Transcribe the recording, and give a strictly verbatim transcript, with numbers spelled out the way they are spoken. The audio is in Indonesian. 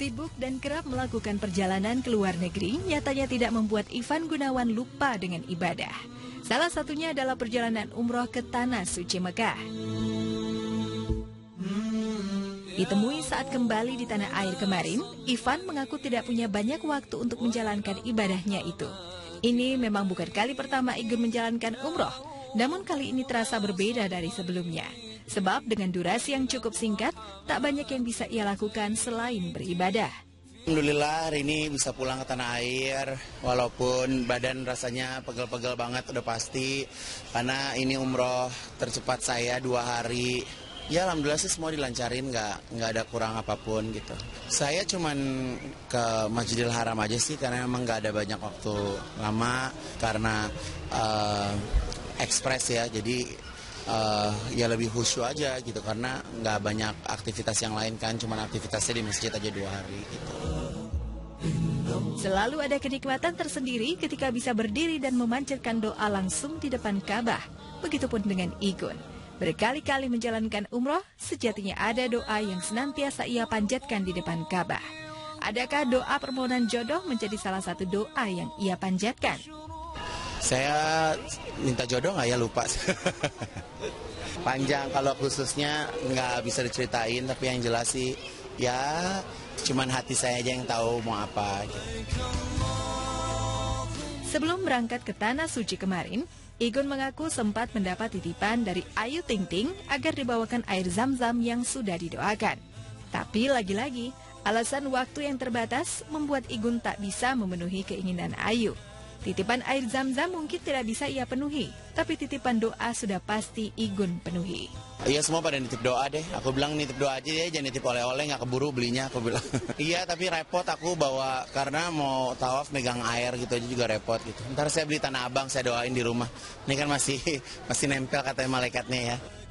Sibuk dan kerap melakukan perjalanan ke luar negeri, nyatanya tidak membuat Ivan Gunawan lupa dengan ibadah. Salah satunya adalah perjalanan umroh ke Tanah Suci Mekah. Ditemui saat kembali di tanah air kemarin, Ivan mengaku tidak punya banyak waktu untuk menjalankan ibadahnya itu. Ini memang bukan kali pertama Igun menjalankan umroh, namun kali ini terasa berbeda dari sebelumnya. Sebab dengan durasi yang cukup singkat, tak banyak yang bisa ia lakukan selain beribadah. Alhamdulillah hari ini bisa pulang ke tanah air, walaupun badan rasanya pegel-pegel banget udah pasti. Karena ini umroh tercepat saya dua hari. Ya alhamdulillah sih semua dilancarin, nggak nggak ada kurang apapun gitu. Saya cuman ke Masjidil Haram aja sih karena memang nggak ada banyak waktu lama karena uh, ekspres ya, jadi uh, ya lebih khusyuk aja gitu karena nggak banyak aktivitas yang lain kan, cuman aktivitasnya di masjid aja dua hari gitu. Selalu ada kenikmatan tersendiri ketika bisa berdiri dan memanjatkan doa langsung di depan Ka'bah. Begitupun dengan Igun. Berkali-kali menjalankan umroh, sejatinya ada doa yang senantiasa ia panjatkan di depan Ka'bah. Adakah doa permohonan jodoh menjadi salah satu doa yang ia panjatkan? Saya minta jodoh nggak ya, lupa. Panjang, kalau khususnya nggak bisa diceritain, tapi yang jelas sih ya cuman hati saya aja yang tahu mau apa gitu. Sebelum berangkat ke Tanah Suci kemarin, Igun mengaku sempat mendapat titipan dari Ayu Ting Ting agar dibawakan air zam-zam yang sudah didoakan. Tapi lagi-lagi, alasan waktu yang terbatas membuat Igun tak bisa memenuhi keinginan Ayu. Titipan air zam-zam mungkin tidak bisa ia penuhi, tapi titipan doa sudah pasti Igun penuhi. Iya, semua pada nitip doa deh. Aku bilang nitip doa aja ya, jangan nitip oleh-oleh, nggak keburu belinya, aku bilang. Iya, tapi repot aku bawa karena mau tawaf megang air gitu aja juga repot gitu. Ntar saya beli Tanah Abang, saya doain di rumah. Ini kan masih masih nempel katanya malaikatnya ya.